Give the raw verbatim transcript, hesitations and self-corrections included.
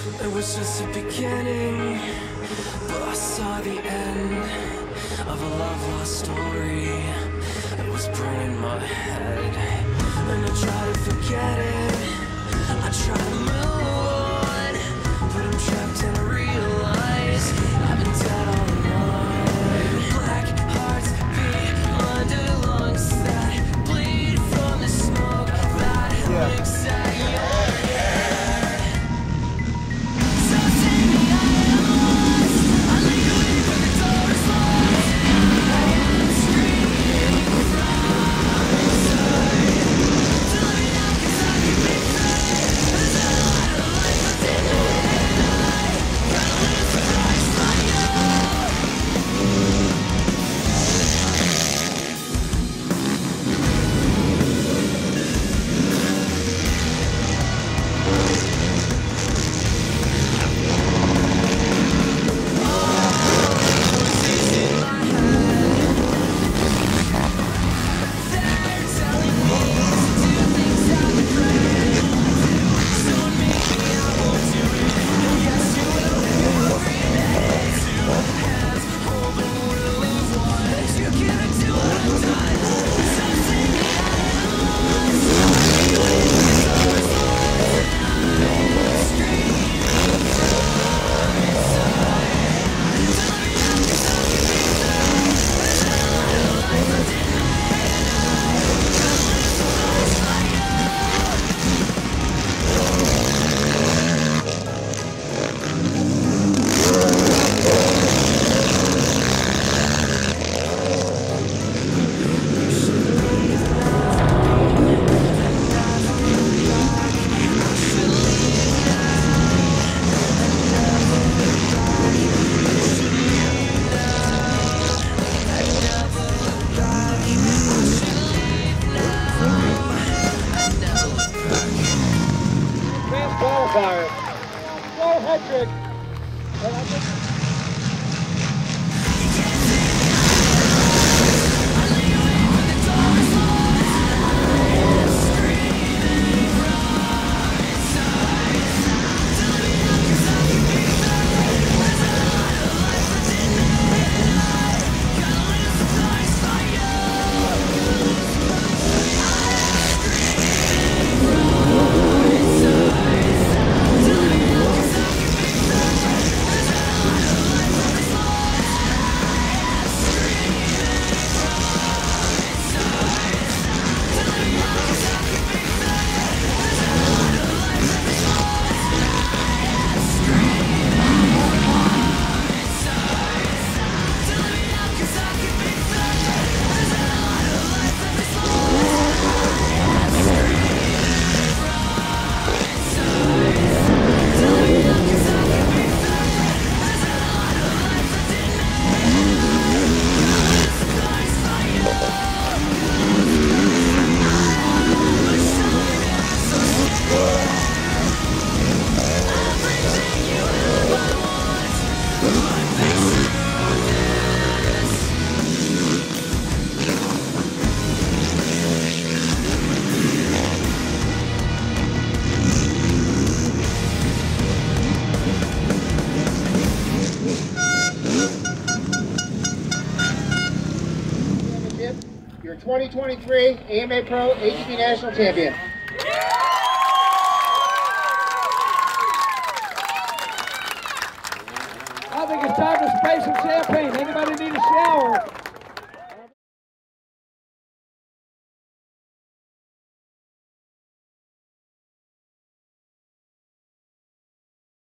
It was just the beginning, but I saw the end of a love lost story. It was burning my head, and I tried to forget it. I tried to move on, but I'm trapped and I realize I've been dead all along. Black hearts beat under lungs that bleed from the smoke that licks at your head. So take me out, I lay awake when the door is locked. I am screaming from inside. So let me out 'cause I can be free. There's a lot of life left in me, and I gotta live surprised by you. Qualifier. Go Hedrick. Your twenty twenty-three A M A Pro A T V National Champion. I think it's time to spray some champagne. Anybody need a shower?